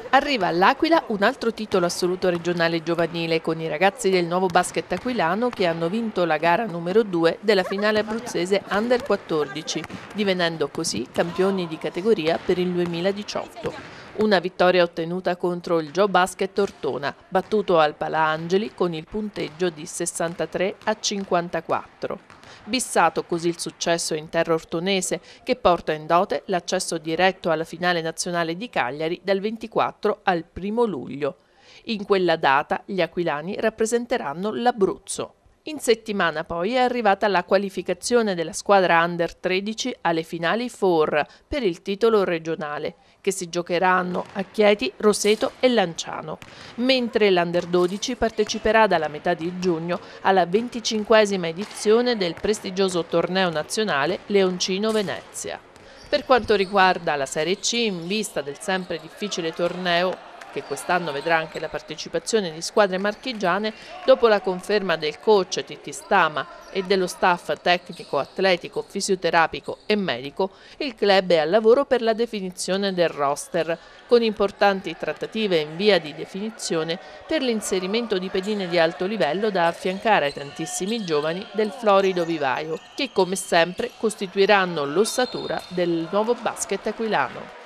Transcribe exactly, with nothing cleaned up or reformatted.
Arriva all'Aquila un altro titolo assoluto regionale giovanile con i ragazzi del Nuovo Basket Aquilano che hanno vinto la gara numero due della finale abruzzese Under quattordici, divenendo così campioni di categoria per il duemiladiciotto. Una vittoria ottenuta contro il Gio Basket Ortona, battuto al Palangeli con il punteggio di sessantatré a cinquantaquattro. Bissato così il successo in terra ortonese che porta in dote l'accesso diretto alla finale nazionale di Cagliari dal ventiquattro al primo luglio. In quella data gli aquilani rappresenteranno l'Abruzzo. In settimana poi è arrivata la qualificazione della squadra Under tredici alle finali F O R per il titolo regionale, che si giocheranno a Chieti, Roseto e Lanciano, mentre l'Under dodici parteciperà dalla metà di giugno alla venticinquesima edizione del prestigioso torneo nazionale Leoncino Venezia. Per quanto riguarda la Serie C, in vista del sempre difficile torneo, che quest'anno vedrà anche la partecipazione di squadre marchigiane, dopo la conferma del coach Titti Stama e dello staff tecnico, atletico, fisioterapico e medico, il club è al lavoro per la definizione del roster, con importanti trattative in via di definizione per l'inserimento di pedine di alto livello da affiancare ai tantissimi giovani del florido vivaio, che come sempre costituiranno l'ossatura del Nuovo Basket Aquilano.